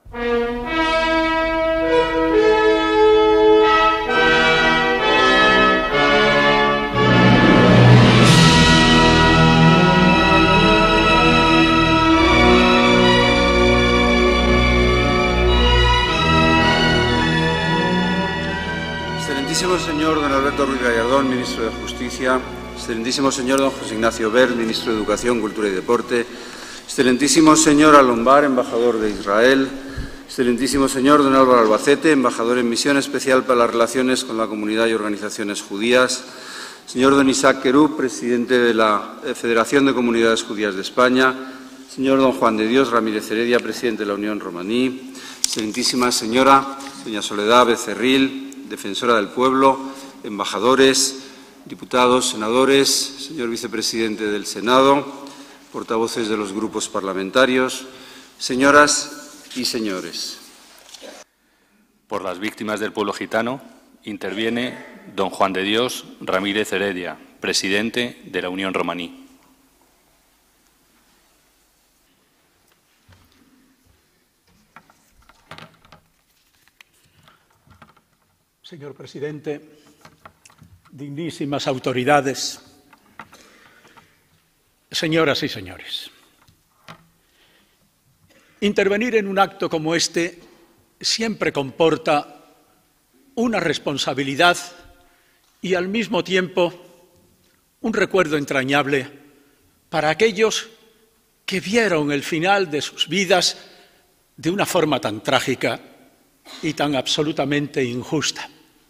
Excelentísimo señor don Alberto Ruiz Gallardón, ministro de Justicia, excelentísimo señor don José Ignacio Wert, ministro de Educación, Cultura y Deporte, excelentísimo señor Alombar, embajador de Israel, excelentísimo señor don Álvaro Albacete, embajador en misión especial para las relaciones con la comunidad y organizaciones judías, señor don Isaac Querub, presidente de la Federación de Comunidades Judías de España, señor don Juan de Dios Ramírez Heredia, presidente de la Unión Romaní, excelentísima señora doña Soledad Becerril, defensora del pueblo, embajadores, diputados, senadores, señor vicepresidente del Senado, portavoces de los grupos parlamentarios, señoras y señores. Por las víctimas del pueblo gitano interviene don Juan de Dios Ramírez Heredia, presidente de la Unión Romaní. Señor presidente, dignísimas autoridades, señoras y señores. Intervenir en un acto como este siempre comporta una responsabilidad y al mismo tiempo un recuerdo entrañable para aquellos que vieron el final de sus vidas de una forma tan trágica y tan absolutamente injusta.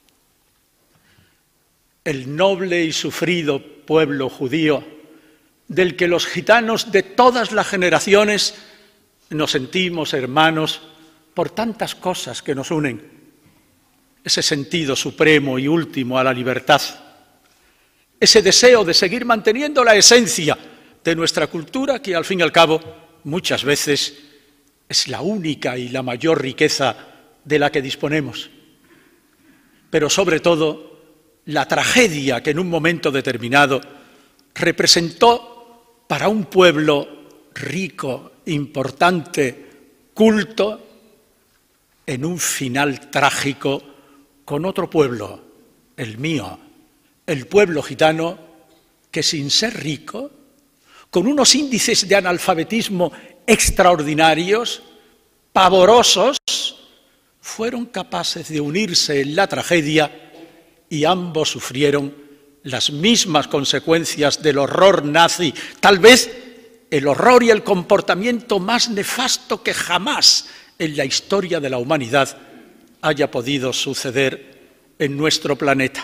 El noble y sufrido pueblo judío, del que los gitanos de todas las generaciones nos sentimos hermanos por tantas cosas que nos unen, ese sentido supremo y último a la libertad, ese deseo de seguir manteniendo la esencia de nuestra cultura, que al fin y al cabo muchas veces es la única y la mayor riqueza de la que disponemos, pero sobre todo la tragedia que en un momento determinado representó para un pueblo rico, importante, culto, en un final trágico con otro pueblo, el mío, el pueblo gitano, que sin ser rico, con unos índices de analfabetismo extraordinarios, pavorosos, fueron capaces de unirse en la tragedia y ambos sufrieron las mismas consecuencias del horror nazi, tal vez el horror y el comportamiento más nefasto que jamás en la historia de la humanidad haya podido suceder en nuestro planeta.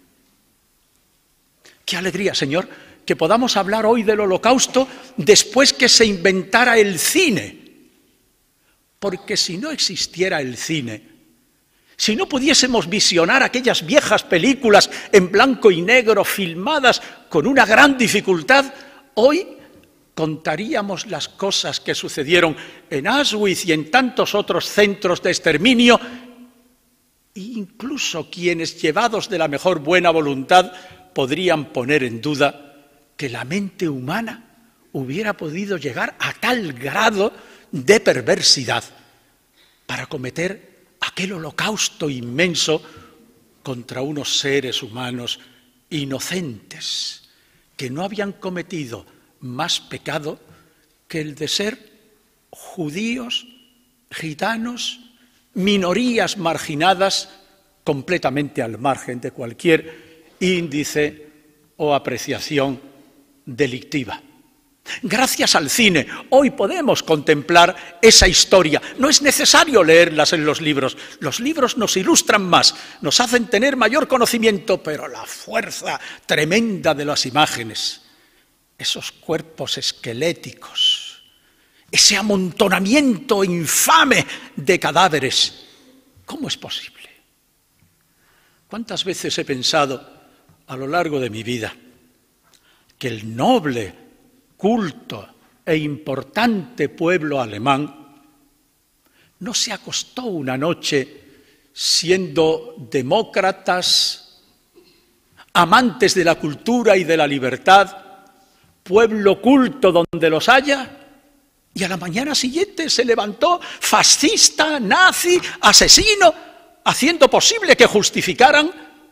Qué alegría, Señor, que podamos hablar hoy del Holocausto después que se inventara el cine, porque si no existiera el cine, si no pudiésemos visionar aquellas viejas películas en blanco y negro filmadas con una gran dificultad, hoy contaríamos las cosas que sucedieron en Auschwitz y en tantos otros centros de exterminio, e incluso quienes, llevados de la mejor buena voluntad, podrían poner en duda que la mente humana hubiera podido llegar a tal grado de perversidad para cometer aquel holocausto inmenso contra unos seres humanos inocentes que no habían cometido más pecado que el de ser judíos, gitanos, minorías marginadas completamente al margen de cualquier índice o apreciación delictiva. Gracias al cine, hoy podemos contemplar esa historia. No es necesario leerlas en los libros nos ilustran más, nos hacen tener mayor conocimiento, pero la fuerza tremenda de las imágenes, esos cuerpos esqueléticos, ese amontonamiento infame de cadáveres, ¿cómo es posible? ¿Cuántas veces he pensado a lo largo de mi vida que el noble, culto e importante pueblo alemán no se acostó una noche siendo demócratas, amantes de la cultura y de la libertad, pueblo culto donde los haya, Y a la mañana siguiente se levantó fascista, nazi, asesino, haciendo posible que justificaran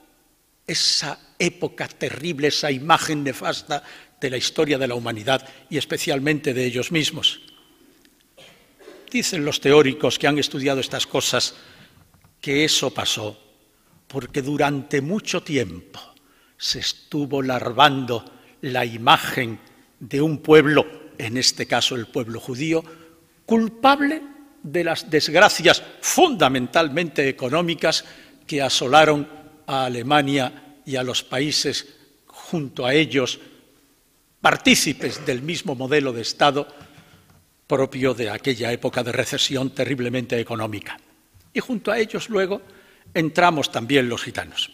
esa época terrible, esa imagen nefasta de la historia de la humanidad y especialmente de ellos mismos. Dicen los teóricos que han estudiado estas cosas que eso pasó porque durante mucho tiempo se estuvo larvando la imagen de un pueblo, en este caso el pueblo judío, culpable de las desgracias fundamentalmente económicas que asolaron a Alemania y a los países junto a ellos, partícipes del mismo modelo de Estado propio de aquella época de recesión terriblemente económica. Y junto a ellos luego entramos también los gitanos.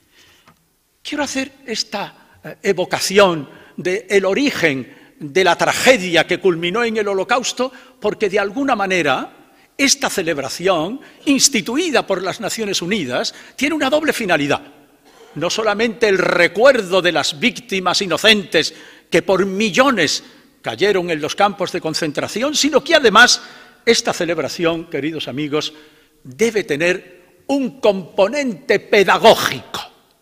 Quiero hacer esta evocación del origen de la tragedia que culminó en el Holocausto porque de alguna manera esta celebración, instituida por las Naciones Unidas, tiene una doble finalidad. No solamente el recuerdo de las víctimas inocentes que por millones cayeron en los campos de concentración, sino que además esta celebración, queridos amigos, debe tener un componente pedagógico.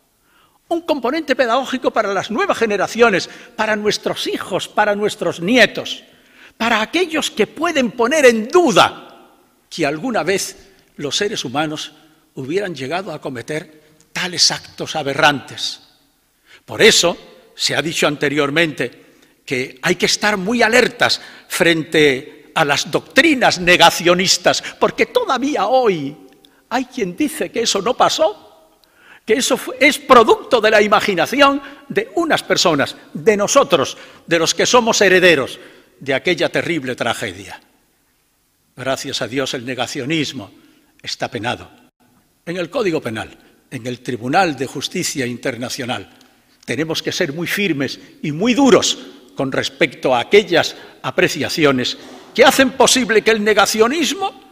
Un componente pedagógico para las nuevas generaciones, para nuestros hijos, para nuestros nietos, para aquellos que pueden poner en duda que alguna vez los seres humanos hubieran llegado a cometer tales actos aberrantes. Por eso se ha dicho anteriormente que hay que estar muy alertas frente a las doctrinas negacionistas, porque todavía hoy hay quien dice que eso no pasó, que eso es producto de la imaginación de unas personas, de nosotros, de los que somos herederos de aquella terrible tragedia. Gracias a Dios el negacionismo está penado en el Código Penal, en el Tribunal de Justicia Internacional. Tenemos que ser muy firmes y muy duros con respecto a aquellas apreciaciones que hacen posible que el negacionismo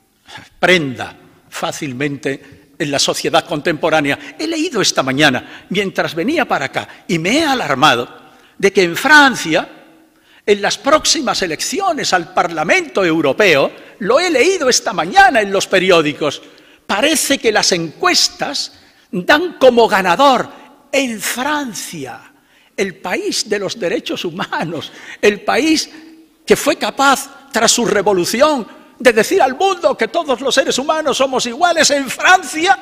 prenda fácilmente en la sociedad contemporánea. He leído esta mañana, mientras venía para acá, y me he alarmado de que en Francia, en las próximas elecciones al Parlamento Europeo, lo he leído esta mañana en los periódicos, parece que las encuestas dan como ganador en Francia, el país de los derechos humanos, el país que fue capaz, tras su revolución, de decir al mundo que todos los seres humanos somos iguales. En Francia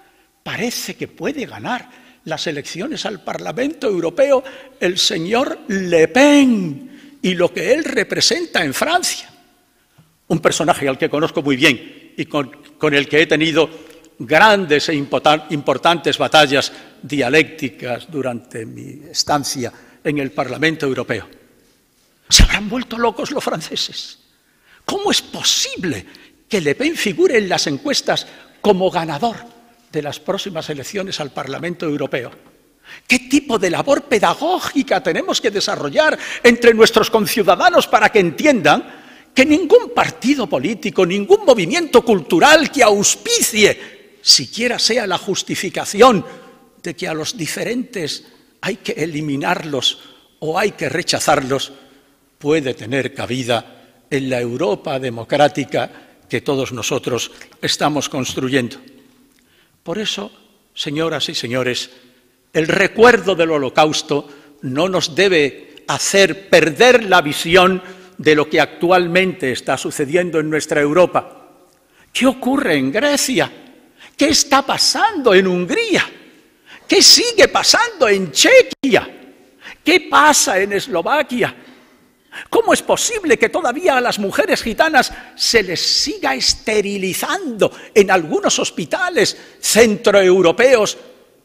parece que puede ganar las elecciones al Parlamento Europeo el señor Le Pen y lo que él representa en Francia. Un personaje al que conozco muy bien y con el que he tenido grandes e importantes batallas dialécticas durante mi estancia en el Parlamento Europeo. ¿Se habrán vuelto locos los franceses? ¿Cómo es posible que Le Pen figure en las encuestas como ganador de las próximas elecciones al Parlamento Europeo? ¿Qué tipo de labor pedagógica tenemos que desarrollar entre nuestros conciudadanos para que entiendan que ningún partido político, ningún movimiento cultural que auspicie, siquiera sea la justificación de que a los diferentes hay que eliminarlos o hay que rechazarlos, puede tener cabida en la Europa democrática que todos nosotros estamos construyendo? Por eso, señoras y señores, el recuerdo del Holocausto no nos debe hacer perder la visión de lo que actualmente está sucediendo en nuestra Europa. ¿Qué ocurre en Grecia? ¿Qué está pasando en Hungría? ¿Qué sigue pasando en Chequia? ¿Qué pasa en Eslovaquia? ¿Cómo es posible que todavía a las mujeres gitanas se les siga esterilizando en algunos hospitales centroeuropeos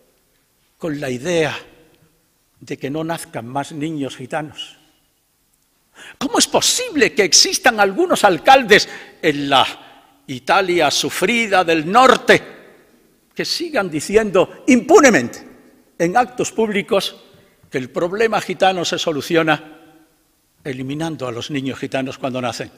con la idea de que no nazcan más niños gitanos? ¿Cómo es posible que existan algunos alcaldes en la Italia sufrida del norte que sigan diciendo impunemente en actos públicos que el problema gitano se soluciona eliminando a los niños gitanos cuando nacen?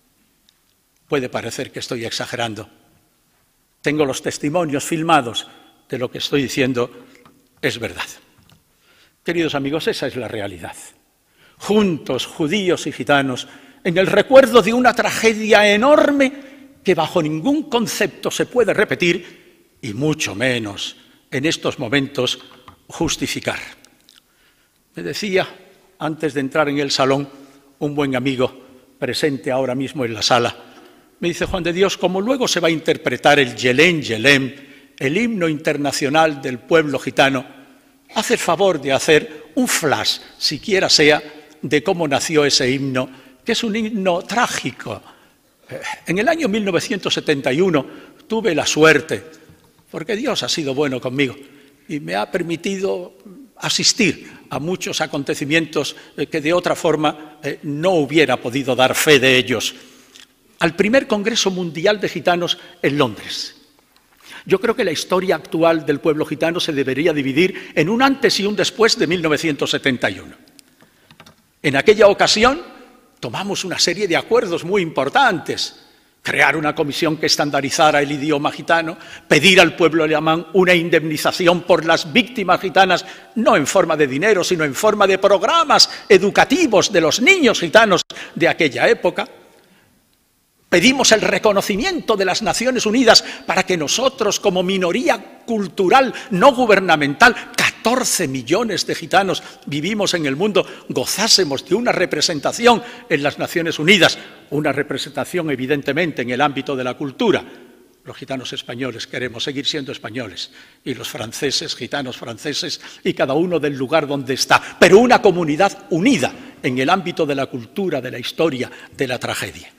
Puede parecer que estoy exagerando. Tengo los testimonios filmados de lo que estoy diciendo, es verdad. Queridos amigos, esa es la realidad. Juntos, judíos y gitanos, en el recuerdo de una tragedia enorme que bajo ningún concepto se puede repetir y mucho menos en estos momentos justificar. Me decía, antes de entrar en el salón, un buen amigo presente ahora mismo en la sala, me dice: Juan de Dios, como luego se va a interpretar el Yelén Yelén, el himno internacional del pueblo gitano, haz el favor de hacer un flash, siquiera sea, de cómo nació ese himno, que es un himno trágico. En el año 1971 tuve la suerte, porque Dios ha sido bueno conmigo y me ha permitido asistir a muchos acontecimientos que de otra forma no hubiera podido dar fe de ellos, al primer Congreso Mundial de Gitanos en Londres. Yo creo que la historia actual del pueblo gitano se debería dividir en un antes y un después de 1971. En aquella ocasión tomamos una serie de acuerdos muy importantes: crear una comisión que estandarizara el idioma gitano, pedir al pueblo alemán una indemnización por las víctimas gitanas, no en forma de dinero, sino en forma de programas educativos de los niños gitanos de aquella época. Pedimos el reconocimiento de las Naciones Unidas para que nosotros, como minoría cultural no gubernamental, 14 millones de gitanos vivimos en el mundo, gozásemos de una representación en las Naciones Unidas, una representación evidentemente en el ámbito de la cultura. Los gitanos españoles queremos seguir siendo españoles y los franceses, gitanos franceses, y cada uno del lugar donde está, pero una comunidad unida en el ámbito de la cultura, de la historia, de la tragedia.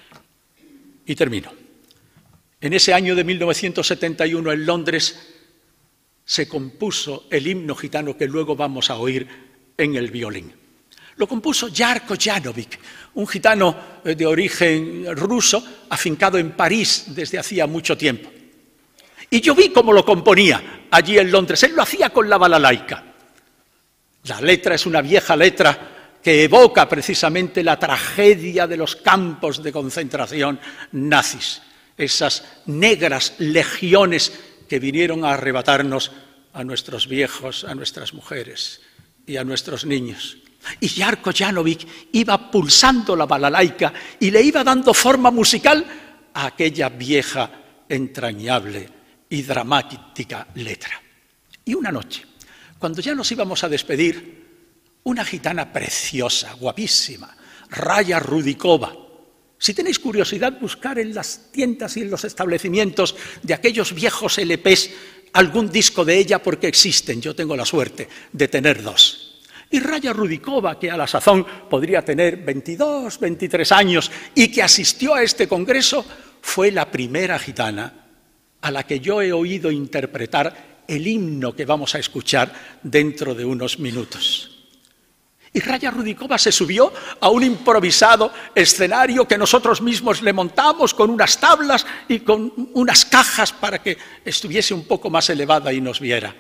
Y termino. En ese año de 1971 en Londres se compuso el himno gitano que luego vamos a oír en el violín. Lo compuso Jarko Janovic, un gitano de origen ruso, afincado en París desde hacía mucho tiempo. Y yo vi cómo lo componía allí en Londres. Él lo hacía con la balalaika. La letra es una vieja letra que evoca precisamente la tragedia de los campos de concentración nazis, esas negras legiones que vinieron a arrebatarnos a nuestros viejos, a nuestras mujeres y a nuestros niños. Y Jarko Janovic iba pulsando la balalaika y le iba dando forma musical a aquella vieja, entrañable y dramática letra. Y una noche, cuando ya nos íbamos a despedir, una gitana preciosa, guapísima, Raya Rudikova. Si tenéis curiosidad, buscar en las tiendas y en los establecimientos de aquellos viejos LPs algún disco de ella, porque existen. Yo tengo la suerte de tener dos. Y Raya Rudikova, que a la sazón podría tener 22, 23 años y que asistió a este congreso, fue la primera gitana a la que yo he oído interpretar el himno que vamos a escuchar dentro de unos minutos. Y Raya Rudikova se subió a un improvisado escenario que nosotros mismos le montamos con unas tablas y con unas cajas para que estuviese un poco más elevada y nos viera.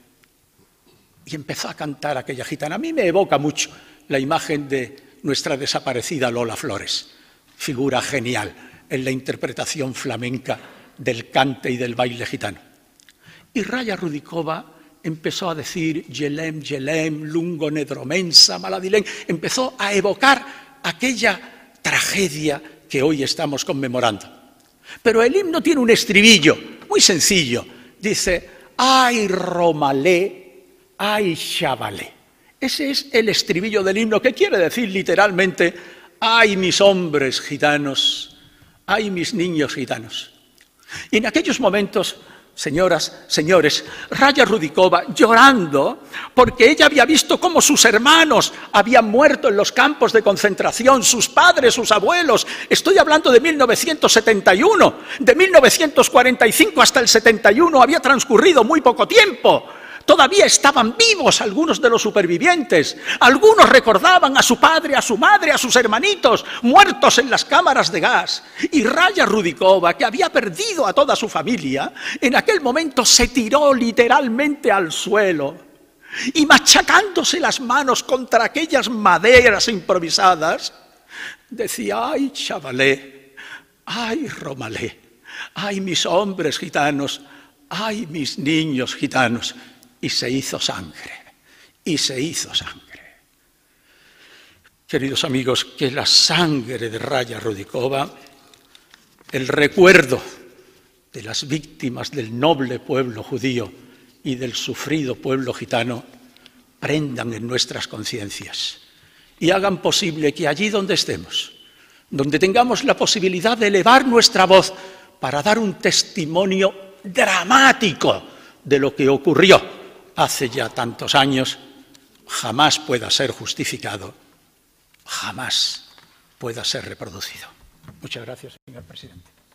Y empezó a cantar aquella gitana. A mí me evoca mucho la imagen de nuestra desaparecida Lola Flores, figura genial en la interpretación flamenca del cante y del baile gitano. Y Raya Rudikova empezó a decir Yelem, Yelem, Lungo Nedromensa, Maladilén. Empezó a evocar aquella tragedia que hoy estamos conmemorando. Pero el himno tiene un estribillo muy sencillo. Dice, ay Romalé, ay Chavalé. Ese es el estribillo del himno, que quiere decir literalmente, ay mis hombres gitanos, ay mis niños gitanos. Y en aquellos momentos, señoras, señores, Raya Rudikova llorando porque ella había visto cómo sus hermanos habían muerto en los campos de concentración, sus padres, sus abuelos. Estoy hablando de 1971, de 1945 hasta el 71, había transcurrido muy poco tiempo. Todavía estaban vivos algunos de los supervivientes. Algunos recordaban a su padre, a su madre, a sus hermanitos, muertos en las cámaras de gas. Y Raya Rudikova, que había perdido a toda su familia, en aquel momento se tiró literalmente al suelo. Y machacándose las manos contra aquellas maderas improvisadas, decía, ay chavalé, ay romalé, ay mis hombres gitanos, ay mis niños gitanos. Y se hizo sangre, y se hizo sangre. Queridos amigos, que la sangre de Raya Rudikova, el recuerdo de las víctimas del noble pueblo judío y del sufrido pueblo gitano, prendan en nuestras conciencias y hagan posible que allí donde estemos, donde tengamos la posibilidad de elevar nuestra voz para dar un testimonio dramático de lo que ocurrió hace ya tantos años, jamás pueda ser justificado, jamás pueda ser reproducido. Muchas gracias, señor presidente.